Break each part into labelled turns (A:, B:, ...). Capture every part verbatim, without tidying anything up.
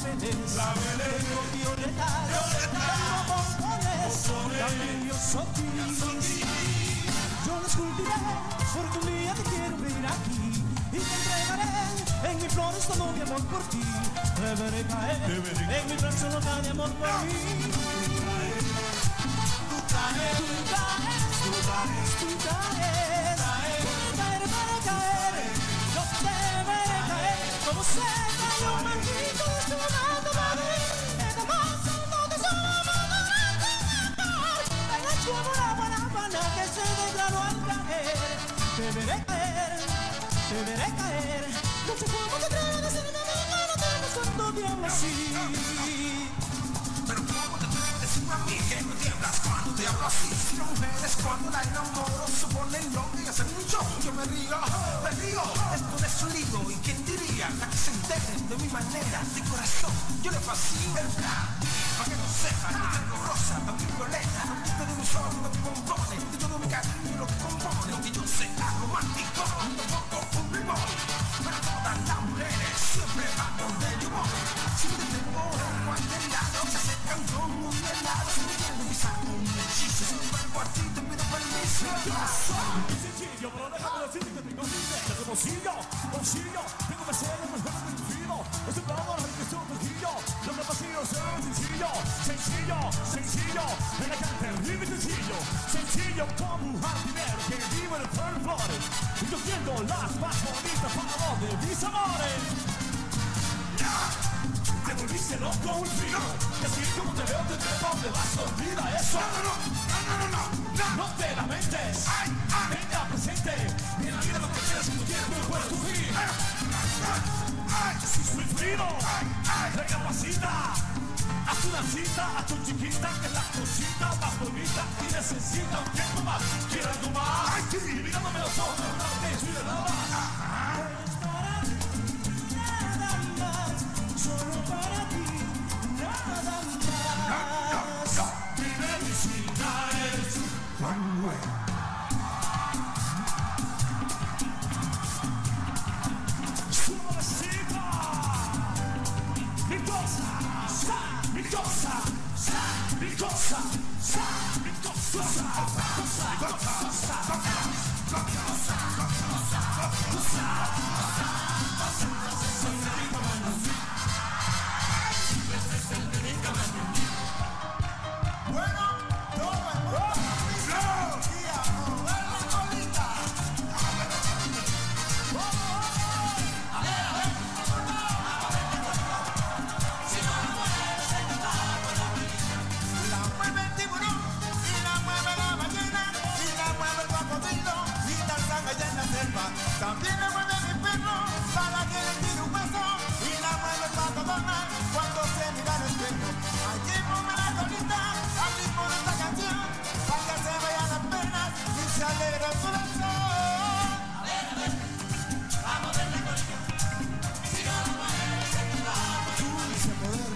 A: claveles, tengo violetas, tengo bombones, también yo soy. Yo los cultivé porque un día te quiero ver aquí y te entregaré en mis flores todo mi amor por ti. Te veré caer en mi brazo loca de amor por mí. Tú caes, tú caes, tú caes, tú caes, caer para caer. Yo te veré caer como se cayó un manguito de su amado madre. Es de más alto que solo amado de la chua buena buena que se declaró al caer. Te veré caer, te veré caer. No sé cómo te atreves a decirme a mí que no tenemos cuánto tiempo así.
B: Pero cómo te atreves a decirme a mí que no tiemblas cuando te hablo así. Si no mujeres cuando la enamoro se ponen locas y hacen un show. Yo me río, me río, esto no es un libro. ¿Y quién diría? La que se entere de mi manera, de corazón. Yo le fascino el plan, para que no sepan. Yo tengo rosa, también violeta, lo de mis ojos, lo que compone, de todo mi cariño, lo que compone. Lo que yo sea romántico, un poco un limón. Pero todas las mujeres siempre van donde yo voy. Si te tengo en cualquier lado, se acercan como un helado. Si me quieren besar con un hechizo, sin embargo a ti te pido permiso.
A: Yo soy muy sencillo, pero déjame decirte que tengo mi mente de bolsillo, bolsillo. Tengo que ser el mejor del filo. Estoy probando la riqueza de Trujillo. Lo que pasillo será sencillo, sencillo, sencillo. Elegante, libre y sencillo. Sencillo como un jardinero que vive en el third floor. Y yo viendo las más bonitas para los de mis amores. Te volviste loco un frío. Y así como te veo te trepo donde vas, olvida eso.
B: No, no, no, no, no, no,
A: No te lamentes,
B: ay, ay,
A: tenga presente. Ni en la vida lo que quieras en tu tiempo y puedes sufrir.
B: ay,
A: Si soy frío, recapacita. Haz una cita a tu chiquita que es la cosita más bonita y necesita un tiempo más. Quiero algo más.
B: ay, sí.
A: Y mirándome los ojos, de una vez y de nada más. Para ti, nada más. Solo para ti, nada más. Mi medicina es
B: Manuel.
A: suavecita. Mi cosa, sa, mi cosa, sa, mi cosa, sa, mi cosa, sa, cosa, cosa,
B: Bueno, todo el mundo y a mover la colita. La mueve el tiburón y la mueve la ballena y la mueve el cocodrilo y danzan allá en la selva. También la mueve mi perro para que le tire un beso y la mueve el pato Donald cuando se mira al espejo. Allí mueve la colita al ritmo de esta canción para que se vayan las penas y se alegre el corazón. Dulce poder.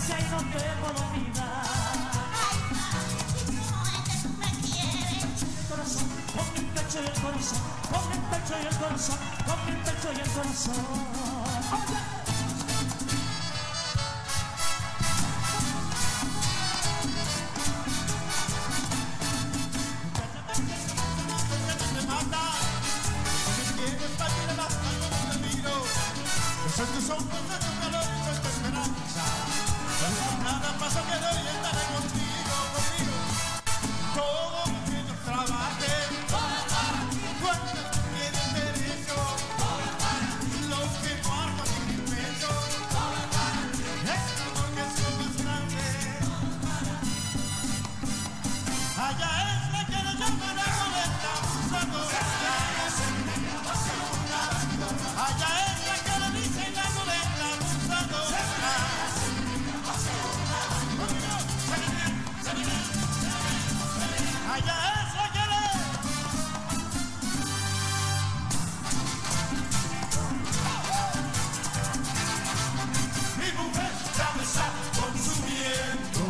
A: presencia y no te puedo olvidar. Con el pecho y el corazón, con el pecho y el corazón, con el pecho y el corazón. ¡Oye! Me mata, me quiere partir de las manos de miro. Soy tu sombra, soy tu calor y soy tu esperanza. Nada pasajero y estaré contigo, conmigo. Todo lo que yo trabaje, cuando tú quieres derecho, lo que guardo en mi pecho, es porque soy más grande. Allá es la que le llaman la goleta, usando esta. Allá es la que le dicen la goleta, usando esta. Allá es la que le... Mi mujer ya me está consumiendo.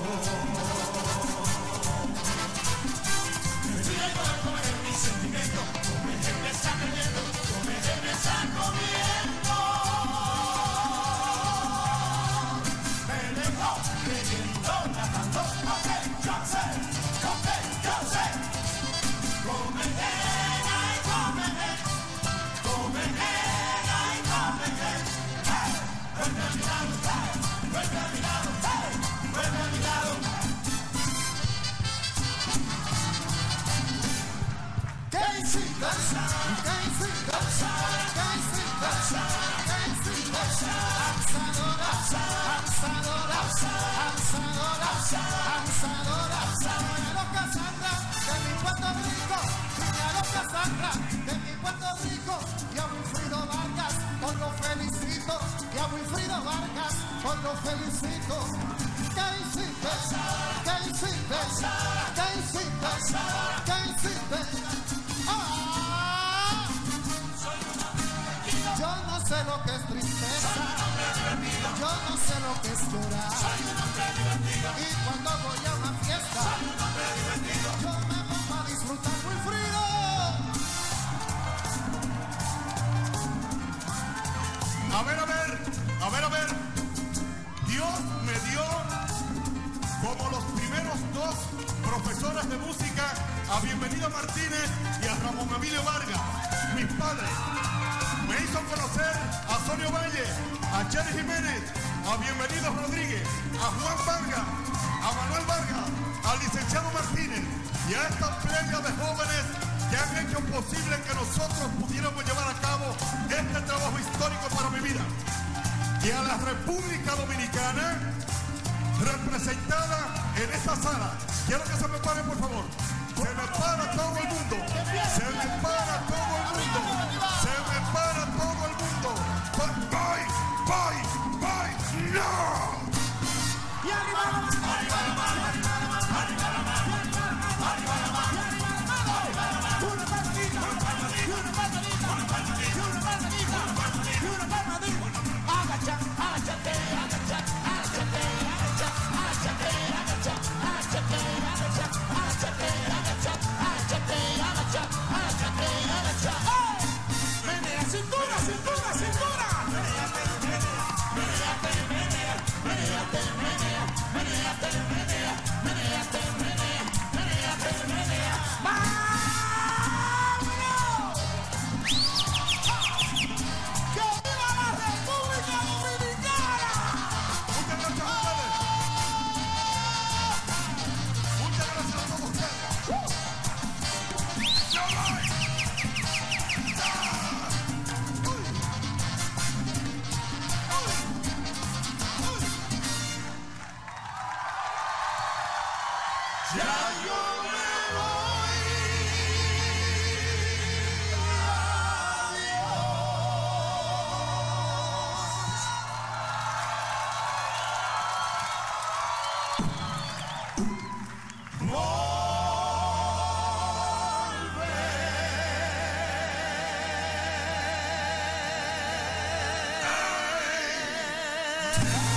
A: Me voy a comer mi sentimiento. Comer me está comiendo. Comer me está comiendo. Me dejó bebiendo, nadando. Ok, yo sé. Ok, yo sé. Come henna y come hen. Come henna y come hen. Hey, vuelve a mi lado, hey, vuelve a mi lado, hey, vuelve a mi lado. ¿Qué hiciste? ¿Qué hiciste? ¿Qué hiciste? ¿Qué hiciste? Abusadora, abusadora, abusadora, abusadora, señaló Casandra de mi Puerto Rico, señaló Casandra de mi Puerto Rico, y a Wilfrido Vargas por lo felicito, y a Wilfrido Vargas por lo felicito. ¿Qué hiciste? ¿Qué hiciste? ¿Qué hiciste? ¿Qué hiciste? ¡Ah! Yo no sé lo que es tristeza, yo no sé lo que es llorar, y cuando voy a una fiesta, yo me pongo a disfrutar Wilfrido.
C: A ver, a ver, a ver, a ver. Dios me dio como los primeros dos profesores de música a Bienvenido Martínez y a Ramón Emilio Vargas, mis padres. Me hizo conocer a Sonio Valle, a Jerry Jiménez, a Bienvenido Rodríguez, a Juan Vargas, a Manuel Vargas, al licenciado Martínez y a esta playa de jóvenes que han hecho posible que nosotros pudiéramos llevar a cabo este trabajo histórico para mi vida. Y a la República Dominicana, representada en esta sala. Quiero que se me pare, por favor. Se me para todo el mundo. Se me para todo el mundo. Se me para todo el mundo. Voy, voy, voy, no.
A: Y arriba la mano, arriba la mano, arriba la mano, arriba la mano, arriba la mano, arriba la mano. Una palmadita, una palmadita, una palmadita, una palmadita, una palmadita, y una palmadita. Agacha, agáchate, agacha, agáchate, agacha, agáchate, agacha, agáchate, agacha, agáchate, agacha, agáchate, agacha, agáchate, agacha. ¡Ay! Menea cintura, cintura, cintura. Meneate, menea, meneate, menea, meneate, menea, meneate, menea, meneate, menea, meneate, menea. ¡Vámonos! ¡Que viva la República Dominicana!
C: Muchas gracias a ustedes. Muchas gracias a todos ustedes. ¡Yo voy!
A: Ya yo me voy. Volver.